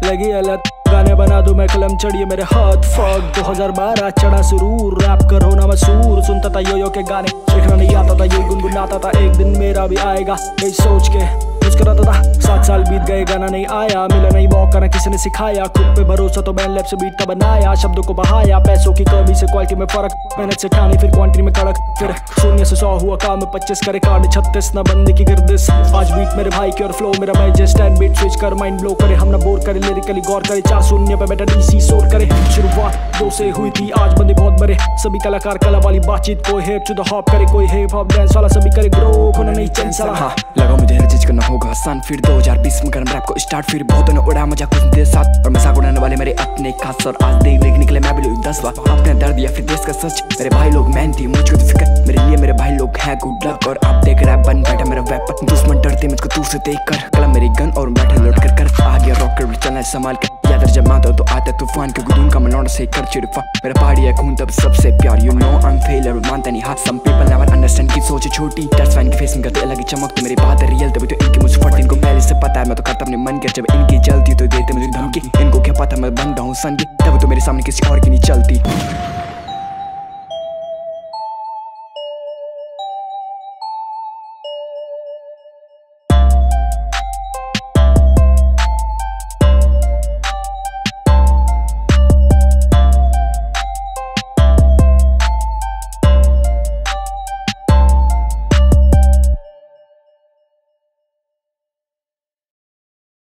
लगी अलग गाने बना दूं मैं, कलम चढ़िए मेरे हाथ। फक 2012 चढ़ा सुरूर, रैप कर होना मशहूर। सुनता था यो के गाने, लिखना नहीं आता था, यही गुनगुनाता था। एक दिन मेरा भी आएगा यही सोच के मुस्कुराता था। 7 साल बीत गए, गाना नहीं आया, मिला नहीं मौका, ना किसी ने सिखाया। खुद पे भरोसा तो मैंने लैब से बीट का बनाया, शब्दों को बहाया। पैसों की कमी से क्वालिटी में फर्क, मेहनत से ठानी फिर क्वांटिटी में कड़क। फिर 0 से 100 हुआ काम में 25 करे कार्ड 36 ना बंदी की गर्दिश। आज बीट मेरे भाई की और फ्लो मेरा मैं जस्ट एंड बीट स्विच कर माइंड ब्लो करे। हम ना बोर करे लिरिकली गौर करे, 4 शून्य पे बैठा डीसी शोर करे। शुरुआत 2 से हुई थी, आज बंदे बहुत बड़े। सभी कलाकार कला वाली बातचीत, कोई हिप टू द हॉप करे, कोई हिप हॉप डांस वाला। सभी करे ग्रो, होना नहीं चैन साला। हाँ लगा मुझे हर चीज करना होगा आसान। फिर 2020 में करम रैप को स्टार्ट, फिर बहुत ने उड़ा मजाक कुछ देर साथ, और मजाक उड़ाने वाले मेरे अपने खास। और आज देख लेके निकले मैं भी लोग 10 बार अपने दर्द या फिर देश का सच। मेरे भाई लोग मेहनती, मुझको तो फिक्र, मेरे लिए मेरे भाई लोग हैं गुड लक। और आप देख रैप बन बैठा मेरा वेपन, दुश्मन डरते मुझको दूर से देख कर। कलम मेरी गन और बैठे लोड कर कर, आ गया रॉकेट चलना संभाल कर। याद जब माता तो आता तूफान के गुदून का मनोड़ से कर चिड़फा। मेरा पहाड़ी है खून तब सबसे प्यार, you know I am failure मानता नहीं हाथ। सम पीपल नेवर अंडरस्टैंड की सोच छोटी, दैट्स व्हाई इनकी फेसिंग करते अलग ही चमक। तो मेरी बात है रियल, तभी तो इनकी मुझ फट। इनको पहले से पता है मैं तो करता अपने मन के, जब इनकी चलती तो देते मुझे धमकी। इनको क्या पता मैं बंदा हूँ सन की, तब तो मेरे सामने किसी और की नहीं चलती।